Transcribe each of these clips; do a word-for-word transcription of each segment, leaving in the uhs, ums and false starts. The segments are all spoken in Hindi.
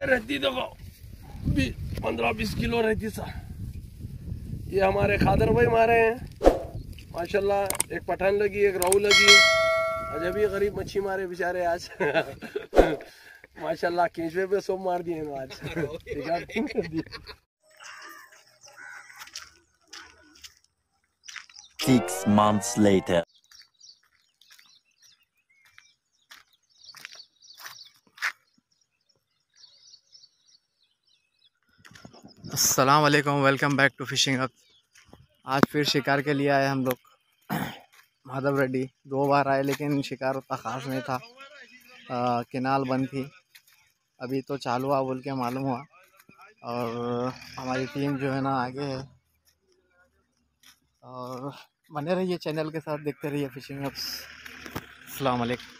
रहती देखो पंद्रह बीस किलो रहती सर। ये हमारे खादर भाई मारे हैं माशाल्लाह। एक पठान लगी, एक राहु लगी। अजब ही गरीब मच्छी मारे बेचारे आज माशाल्लाह। केंचवे पे सब मार दिए आज Six months later. अस्सलाम वालेकुम, welcome back to fishing hub. आज फिर शिकार के लिए आए हम लोग माधव रेड्डी। दो बार आए लेकिन शिकार उतना ख़ास नहीं था, आ, किनाल बंद थी। अभी तो चालू हुआ बोल के मालूम हुआ। और हमारी टीम जो है ना आगे है। और बने रहिए चैनल के साथ, देखते रहिए फिशिंग हब्स। अस्सलाम वालेकुम।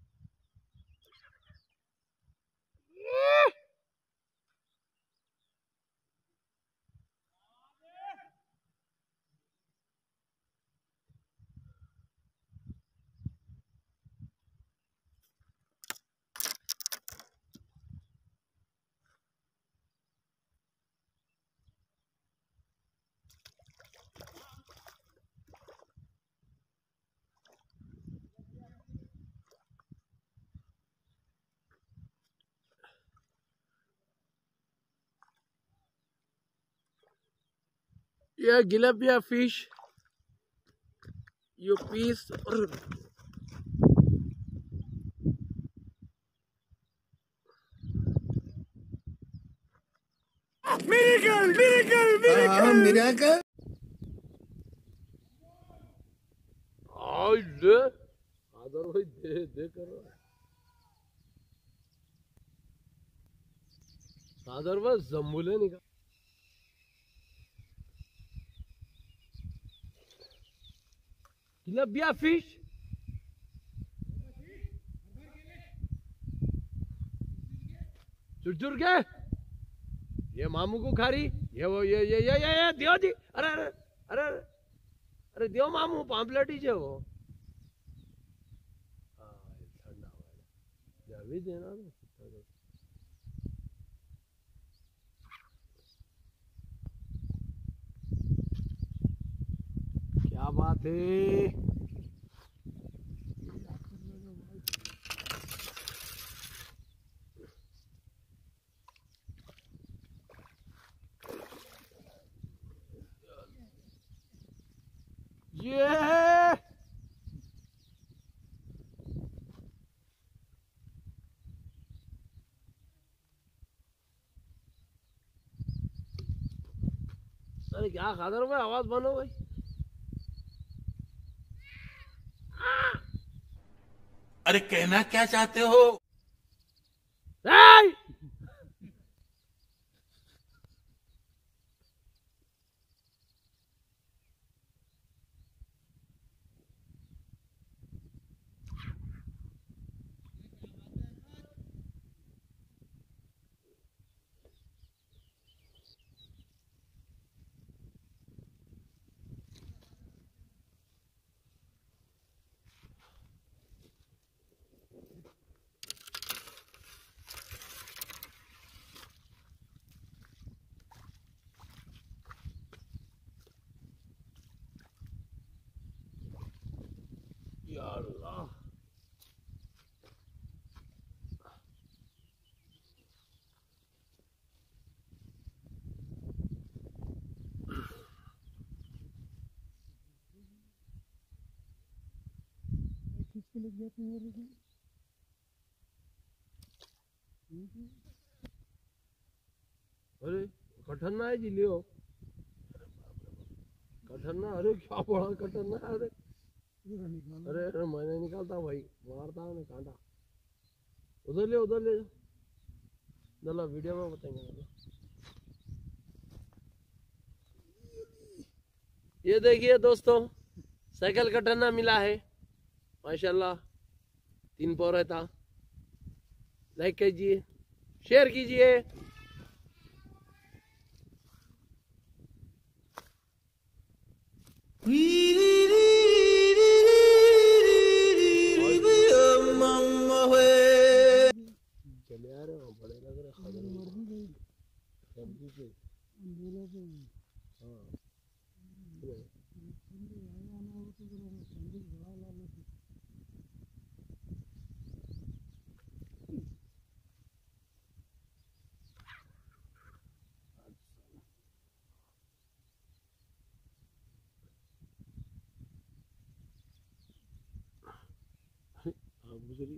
ये गिलबिया फिश, यो पीस और मिरेकल मिरेकल मिरेकल मिरेकल आज दे आदर भाई दे दे करो आदर बस जम्बुले निकाल। गिलबिया फिश चुर के ये मामू को खा रही। ये वो ये ये ये ये, ये दियो जी। अरे अरे अरे अरे दियो मामू पाम्पलेट ही है वो। हाँ ठंडा हुआ भी देना ना। क्या बात है। ये अरे क्या खादर भाई आवाज बनो भाई। अरे कहना क्या चाहते हो? या अल्लाह अरे कठन्ना है जी लियो कठन्ना। अरे क्या बड़ा कठन्ना है। अरे अरे अरे मैंने निकालता भाई, मारता है कांटा। उधर ले उधर ले चलो वीडियो में बताएंगे। ये देखिए दोस्तों साइकिल कटन्ना मिला है माशाल्लाह। तीन पौ रहता। लाइक कीजिए, शेयर कीजिए। चले आ रहे हो बड़े लग रहे। गुजरी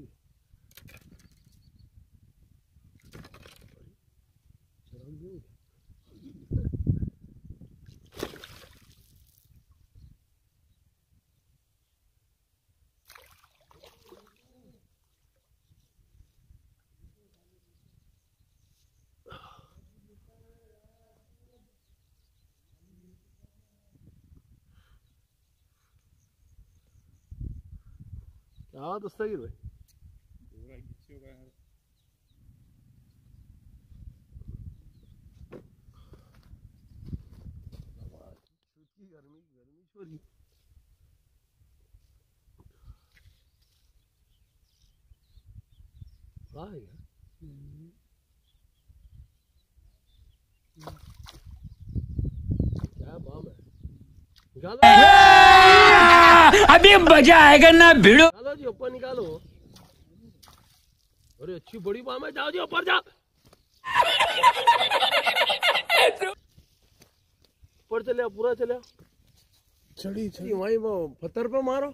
क्या दस्तगीर भाई गर्मी गर्मी छोरी हाँ यार क्या बाम है निकालो अभी मजा आएगा ना भिड़ो। निकालो जी ऊपर निकालो। अरे अच्छी बड़ी बाम है, जाओ जी ऊपर जाओ। ऊपर चले पूरा चले चढ़ी चढ़ी वहीं वो पत्थर पे मारो।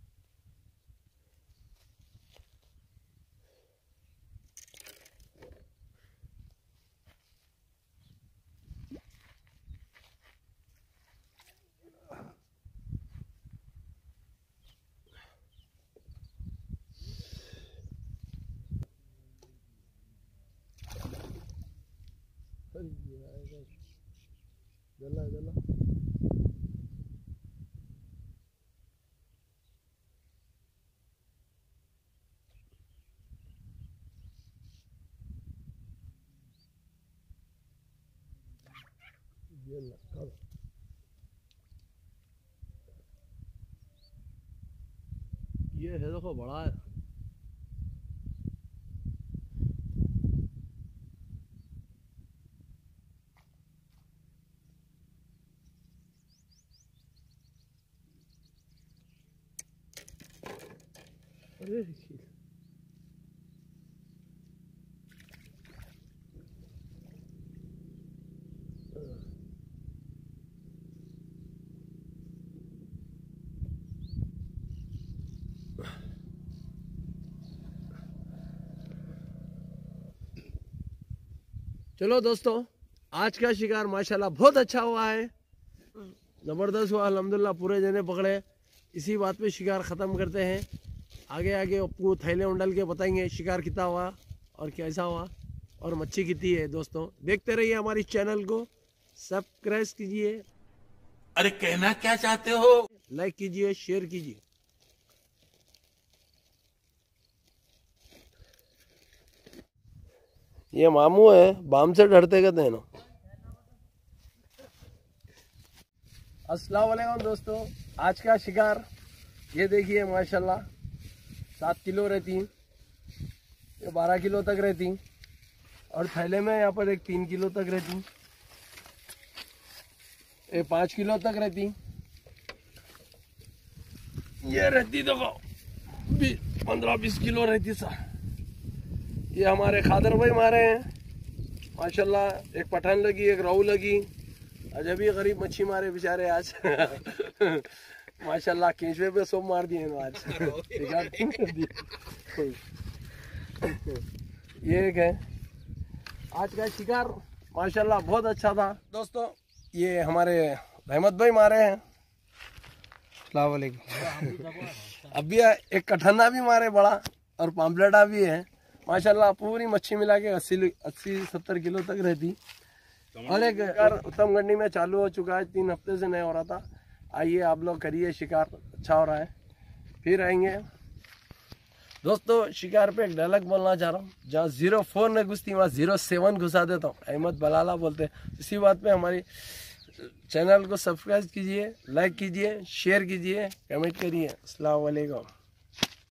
जला जला ये लगा ये है देखो बड़ा है। अरे चलो दोस्तों, आज का शिकार माशाल्लाह बहुत अच्छा हुआ है, जबरदस्त हुआ अल्हम्दुलिल्लाह। पूरे जने पकड़े। इसी बात पे शिकार ख़त्म करते हैं। आगे आगे आपको थैले उंडल के बताएंगे शिकार कितना हुआ और कैसा हुआ और मच्छी कितनी है। दोस्तों देखते रहिए हमारी चैनल को, सब्सक्राइब कीजिए। अरे कहना क्या चाहते हो? लाइक कीजिए, शेयर कीजिए। ये मामू है, बाम से डरते कहते हैं ना। अस्सलाम वालेकुम दोस्तों, आज का शिकार ये देखिए माशाल्लाह सात किलो रहती, ये बारह किलो तक रहती और थैले में यहाँ पर एक तीन किलो तक रहती, ये पाँच किलो तक रहती। ये रहती देखो पंद्रह बीस किलो रहती सर। ये हमारे खादर भाई मारे हैं माशाल्लाह। एक पठान लगी, एक राहू लगी। अजब ही गरीब मच्छी मारे बेचारे आज। माशाल्लाह केंचवे पे सोम मार दिए आज। ये एक है आज का शिकार माशाल्लाह बहुत अच्छा था। दोस्तों ये हमारे रहमत भाई मारे हैं। अस्सलाम वालेकुम। अभी एक कठन्ना भी मारे बड़ा और पाम्पलेटा भी है माशाल्लाह। पूरी मच्छी मिला के अस्सी अस्सी सत्तर किलो तक रहती। और एक शिकार उत्तम गंडी में चालू हो चुका है, तीन हफ्ते से नहीं हो रहा था। आइए आप लोग करिए शिकार, अच्छा हो रहा है। फिर आएंगे दोस्तों। शिकार पे एक डायलॉग बोलना चाह रहा हूँ, जहाँ जीरो फोर ने घुसती वहाँ जीरो सेवन घुसा देता हूँ। अहमद बलाला बोलते हैं। इसी बात पे हमारी चैनल को सब्सक्राइब कीजिए, लाइक कीजिए, शेयर कीजिए, कमेंट करिए। अस्सलाम वालेकुम।